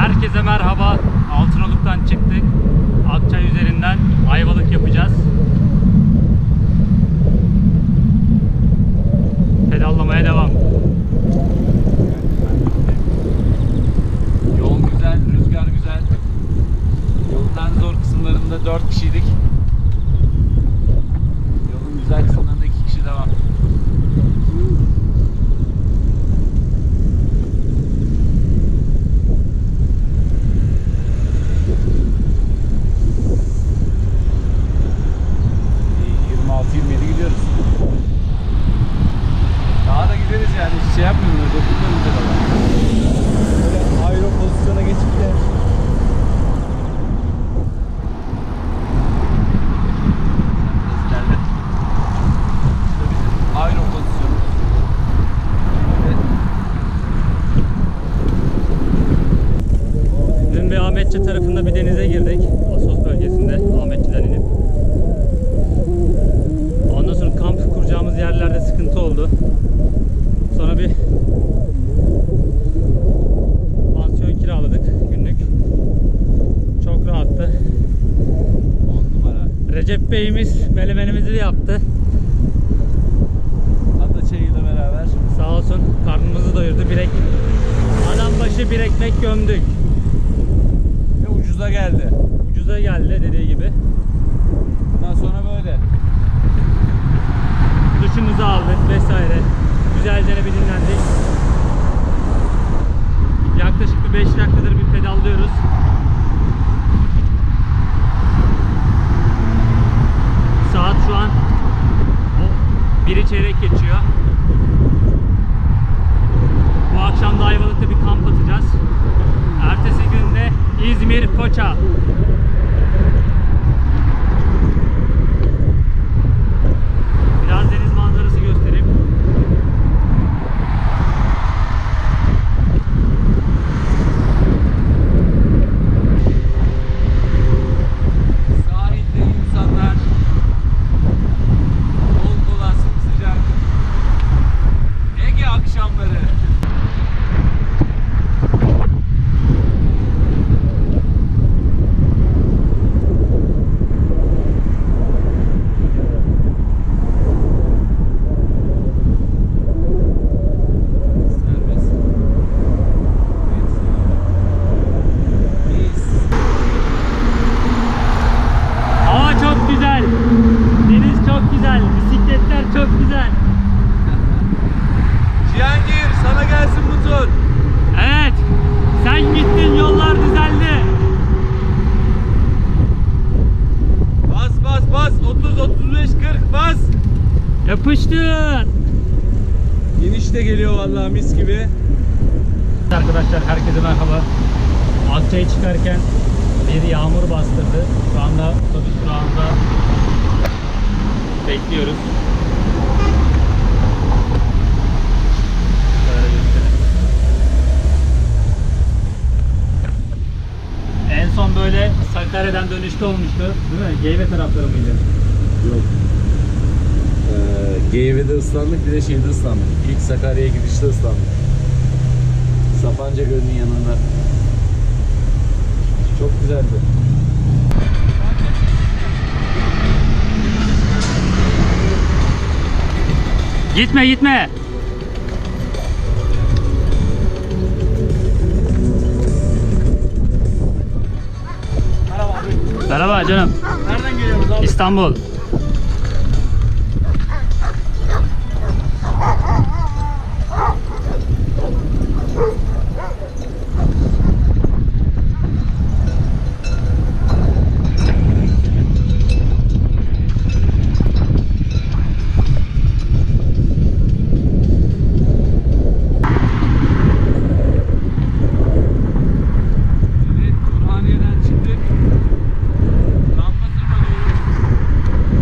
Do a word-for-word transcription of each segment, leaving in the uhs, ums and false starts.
Herkese merhaba. Altınoluk'tan çıktık. Akçay üzerinden Ayvalık yapacağız. Pedallamaya devam. Yol güzel, rüzgar güzel. Yolun en zor kısımlarında dört kişiydik. Yolun güzel kısımlarında iki kişi devam. yirmi altı yirmi yedi gidiyoruz. Daha da gideriz yani, hiç şey yapmıyorum, dokunmuyorum pedala. Böyle aero pozisyona geçip de aero pozisyonu. Dün bir Ahmetçe tarafında bir denize girdik. Assos bölgesinde Ahmetçe'den inip. Ondan sonra kamp kuracağımız yerlerde sıkıntı oldu. Sonra bir pansiyon kiraladık günlük. Çok rahattı. on numara. Recep Bey'imiz melemenimizi yaptı. Hatta çayıyla beraber. Sağ olsun karnımızı doyurdu. Bir ek... Adam başı bir ekmek gömdük. Ve ucuza geldi. Ucuza geldi dediği gibi. Bundan sonra böyle. Duşumuzu aldık vesaire. Güzelce bir dinlendik. Yaklaşık bir beş dakikadır bir pedallıyoruz. Saat şu an biri çeyrek geçiyor. Bu akşam da Ayvalık'ta bir kamp atacağız. Ertesi günde İzmir, Foça. Biraz deniz manzarası göstereyim. Sahilde insanlar, bol bol sıcak. Ege akşamları. Serbest. Mis. Hava çok güzel. Deniz çok güzel. Bisikletler çok güzel. Cihangir, sana gelsin bu tur. Evet. Sen gittin, yollar düzeldi. Bas bas bas. otuz otuz beş kırk bas. Yapıştır. İniş de geliyor vallahi mis gibi. Arkadaşlar herkese merhaba. Akçay'a çıkarken bir yağmur bastırdı. Şu anda otobüs durağında bekliyoruz. Şöyle göstereyim. En son böyle Sakarya'dan dönüşte olmuştu, değil mi? Geyve tarafları mıydı? Yok. Ee, Geyve'de ıslandık, bir de şeyde ıslandık. İlk Sakarya'ya gidişte ıslandık. Sapanca Gölü'nün yanında. Çok güzeldi. Gitme gitme. Merhaba abi. Merhaba canım. Nereden geliyoruz abi? İstanbul. Evet, Burhaniye'den çıktık. Damlasırma doğru.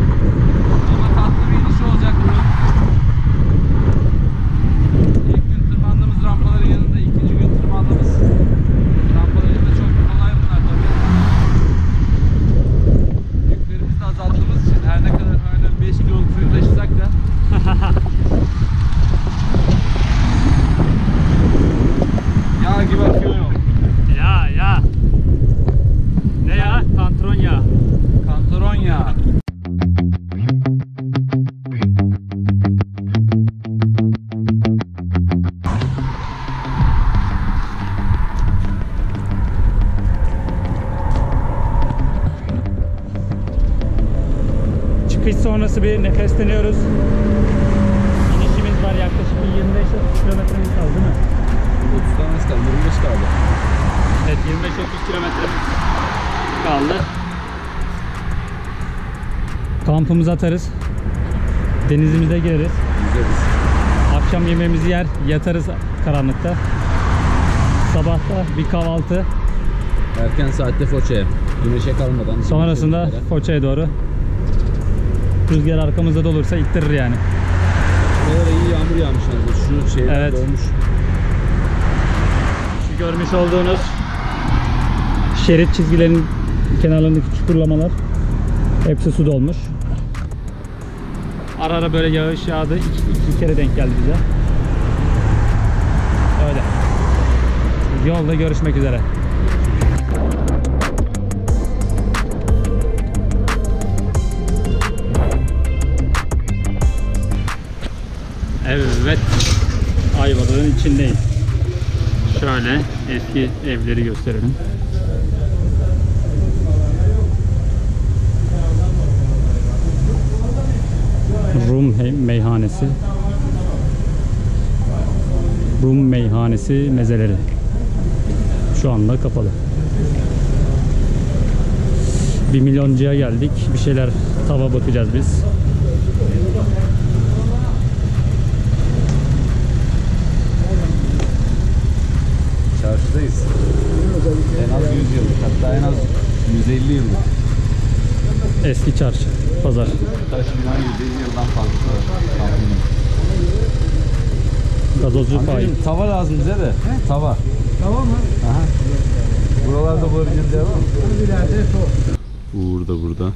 pist sonrası bir nefesleniyoruz. İnişimiz var, yaklaşık bir yirmi beş kilometremiz kaldı değil mi? otuz tane kaldı, yirmi beş kaldı. Evet, yirmi beş otuz kilometre kaldı. Kampımızı atarız. Denizimize gireriz. Güzeliz. Akşam yemeğimizi yer, yatarız karanlıkta. Sabahta bir kahvaltı. Erken saatte Foça'ya. Güneşe kalmadan. Sonrasında güneşe Foça'ya doğru. Rüzgar arkamızda da olursa ittirir yani. Buralara iyi yağmur yağmış yani. Şu şeyler Evet. dolmuş. Şu görmüş olduğunuz şerit çizgilerinin kenarlarındaki çukurlamalar hepsi su dolmuş. Ara ara böyle yağış yağdı. İki, iki kere denk geldi bize. Öyle. Yolda görüşmek üzere. Evet. Ayvalık'ın içindeyim. Şöyle eski evleri gösterelim. Rum meyhanesi. Rum meyhanesi mezeleri. Şu anda kapalı. Bir milyoncuya geldik. Bir şeyler tava bakacağız biz. Çarşıdayız. En az yüz yıllık, hatta en az yüz elli yıllık. Eski çarşı, pazar. Taş bina yüz elli yıldan fazla var. Gazozcu faik. Anneciğim, tava lazım bize de. He? Tava. Tamam mı? Aha. Buralarda bulabileceğiniz yer var mı? İleride sor. Uğur da burada.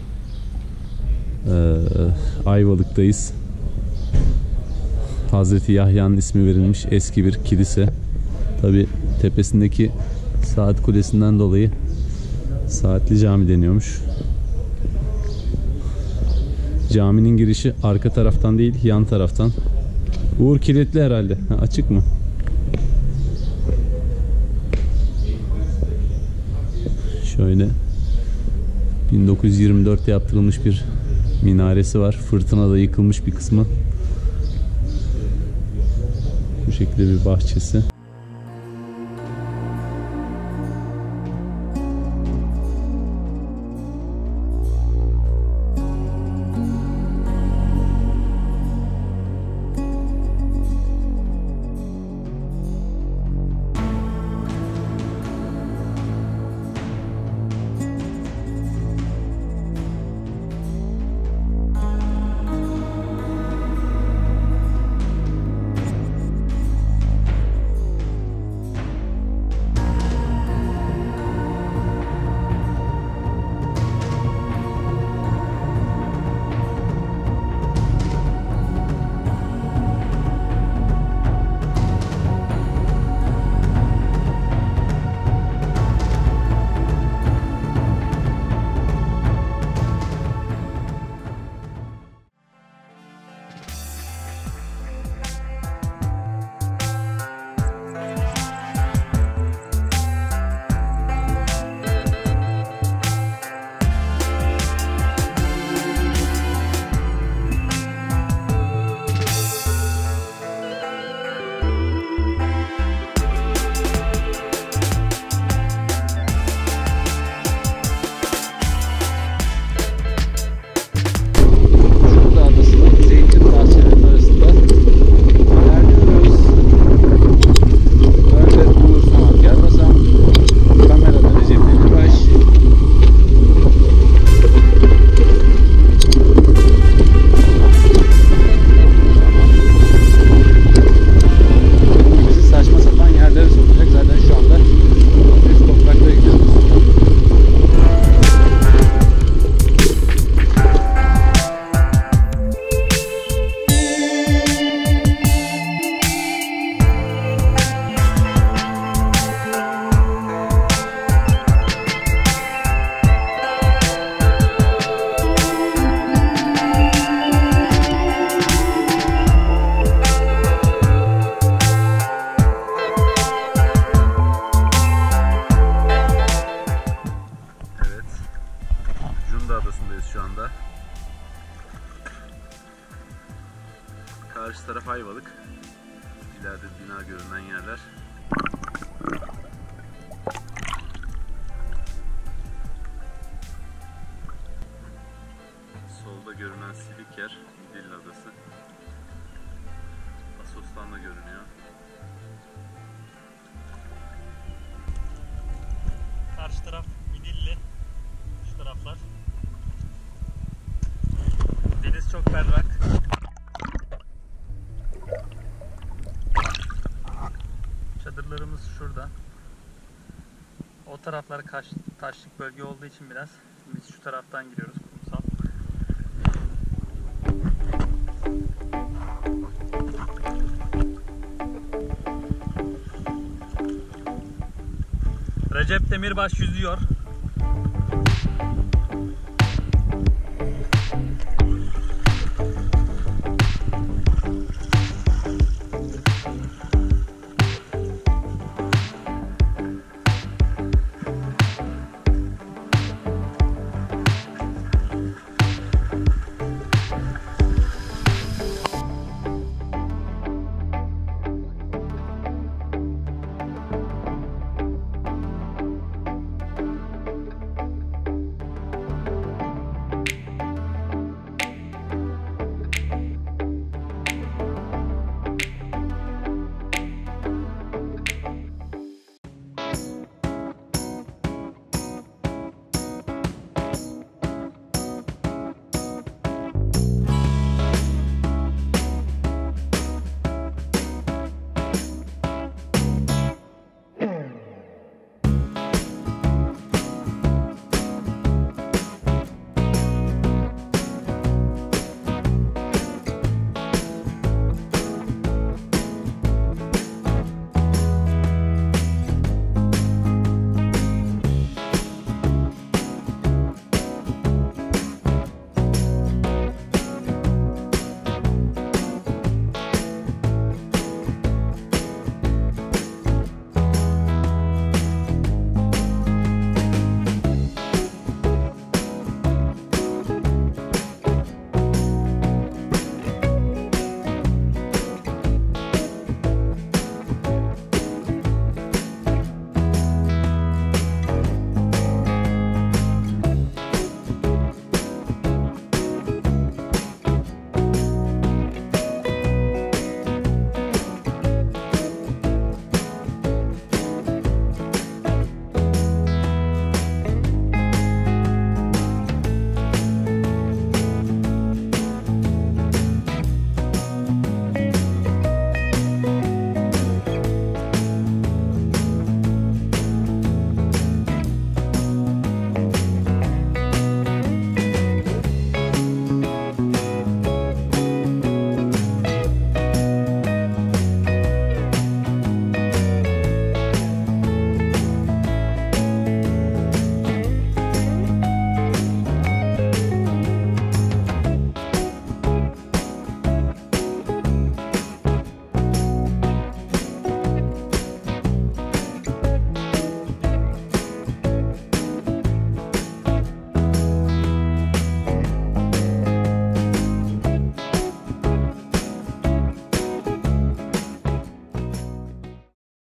Ee, Ayvalık'tayız. Hazreti Yahya'nın ismi verilmiş eski bir kilise. Tabi tepesindeki saat kulesinden dolayı Saatli Cami deniyormuş. Caminin girişi arka taraftan değil, yan taraftan. Uğur kilitli herhalde. Ha, açık mı? Şöyle bin dokuz yüz yirmi dörtte yaptırılmış bir minaresi var. Fırtınada yıkılmış bir kısmı. Bu şekilde bir bahçesi. taraf Ayvalık. İleride bina görünen yerler. Solda görünen silik yer İdilli Adası. Assos'tan da görünüyor. Karşı taraf İdilli. Şu taraflar. Deniz çok berrak. Çadırlarımız şurada. O taraflar kaş, taşlık bölge olduğu için biraz. Biz şu taraftan giriyoruz, kumsal. Recep Demirbaş yüzüyor.